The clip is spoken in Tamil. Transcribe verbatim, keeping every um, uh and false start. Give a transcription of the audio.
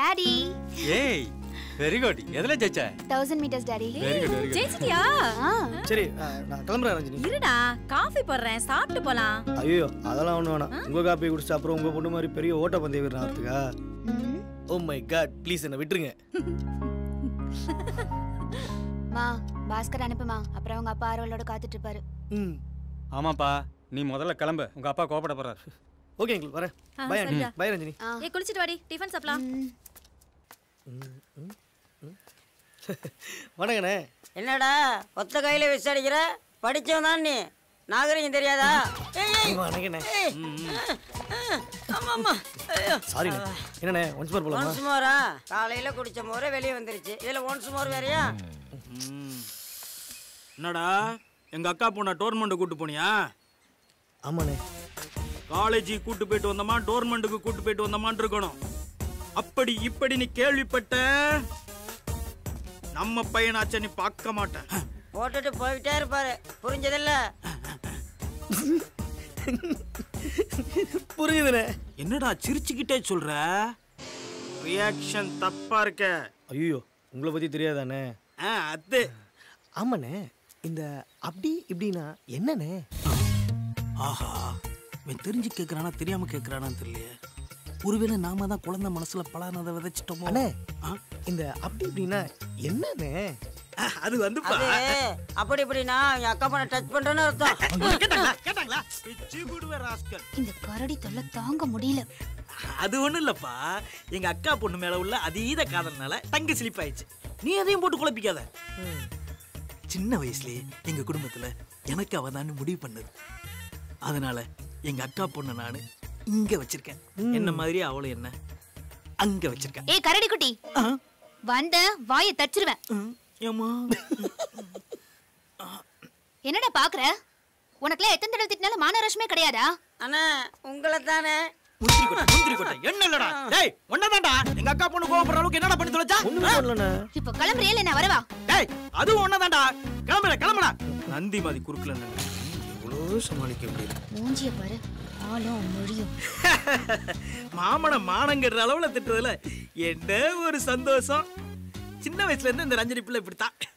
டாடி. ஏய் வெரி குட். எதுல ஜெயிச்ச? thousand meters daddy. Very good very good. ஜெயிச்சிட்டியா? சரி நான் கிளம்பறேன் ரஞ்சினி. இருடா காபி போடுறேன் சாப்பிட்டு போலாம். ஐயோ அதெல்லாம் ஒண்ணு வேணாம். உங்க காபி குடிச்ச அப்புறம் உங்க பொண்ணு மாதிரி பெரிய ஓட்ட பந்தய வீரன் ஆறதுக்கா? ஓ மை காட் ப்ளீஸ் என்ன விட்டுருங்க. மா பாஸ்கர் அனுப்புமா, அப்புறம் உங்க அப்பா ஆரோலோட காத்துட்டு இருப்பாரு. ம் ஆமாப்பா நீ முதல்ல கிளம்பு, உங்க அப்பா கோபப்பட போறாரு. ஓகே அங்கிள் வரேன். பை அண்ணி. பை ரஞ்சினி. ஏய் குளிச்சிட்டு வாடி டிஃபன் சாப்பிடலாம். வணக்கண்ணே. என்னடா ஒத்த கையில விசாரிக்கிற? படிச்சவன் தான் நீ, நாகரிகம் தெரியாதா? வணக்கண்ணே. ஆமா ஆமா சாரி என்னண்ணே ஒன்ஸ் மோர் போலாமா? ஒன்ஸ் மோரா? காலையில குடிச்ச மோரே வெளியே வந்துருச்சு, இதுல ஒன்ஸ் மோர் வேறயா? என்னடா எங்க அக்கா பொண்ண டோர்னமெண்ட் கூட்டு போனியா? ஆமாண்ணே. காலேஜுக்கு கூட்டு போயிட்டு வந்தமா டோர்னமெண்ட்டுக்கு கூட்டு போயிட்டு வந்தமான்னு இருக்கணும். அப்படி இப்படி நீ கேள்விப்பட்ட நம்ம பையனாச்ச நீ பார்க்க மாட்டேன். போட்டுட்டு போயிட்டே இருப்பாரு, புரிஞ்சதில்ல? புரியுதுண்ணே. என்னடா சிரிச்சுக்கிட்டே சொல்ற? ரியாக்ஷன் தப்பா இருக்க. ஐயோ உங்களை பத்தி தெரியாதானே? அது ஆமாண்ணே. இந்த அப்படி இப்படின்னா என்னண்ணே? ஆஹா இவன் தெரிஞ்சு கேட்கறானா தெரியாம கேட்கறானான்னு தெரியல. ஒருவேளை நாம தான் குழந்தை மனசுல பலானதை விதைச்சிட்டோமோ. அண்ணே இந்த அப்படி இப்படின்னா என்னண்ணே? அது வந்து அப்படி இப்படின்னா என் அக்கா பொண்ணை டச் பண்றேன்னு அர்த்தம். கேட்டாங்களா? பிச்சு குடுவே ராஸ்கல். இந்த கரடி தொல்லை தாங்க முடியல. அது ஒண்ணும் இல்லப்பா, எங்க அக்கா பொண்ணு மேல உள்ள அதீத காதல்னால தங்க ஸ்லிப் ஆயிடுச்சு. நீ அதையும் போட்டு குழப்பிக்காத. சின்ன வயசுலயே எங்க குடும்பத்துல எனக்கு அவதான் முடிவு பண்ணது. அதனால எங்க அக்கா பொண்ணு நானு இங்க வச்சிருக்கேன். என்ன மாதிரி அவளும் என்ன அங்க வச்சிருக்கேன். ஏய் கரடி குட்டி, வந்த வாயை தச்சிருவேன். என்னடா பாக்குற? உனக்குலாம் எத்தனை தடவை திட்டினாலும் மானரஷ்மே கிடையாதா? அண்ணா உங்களை தானே. முந்திரி கொட்டை முந்திரி கொட்டை என்ன இல்லடா? டேய் ஒண்ணதான்டா. எங்க அக்கா பொண்ணு கோவப்படுற அளவுக்கு என்னடா பண்ணி தொலைச்சா? ஒண்ணுமே பண்ணலண்ணே. இப்போ கிளம்புறியல நான் வரவா? டேய் அது ஒண்ணதான்டா. கிளம்புற கிளம்புடா. நந்தி மாதிரி குறுக்கல என்ன இவ்வளவு சமாளிக்க முடியல. மூஞ்சிய பாரு, ஆளும் மொழியும். மாமன மானங்கற அளவுல திட்டுறதுல என்ன ஒரு சந்தோஷம். சின்ன வயசுல இருந்து இந்த ரஞ்சனி பிள்ளை இப்படித்தான்.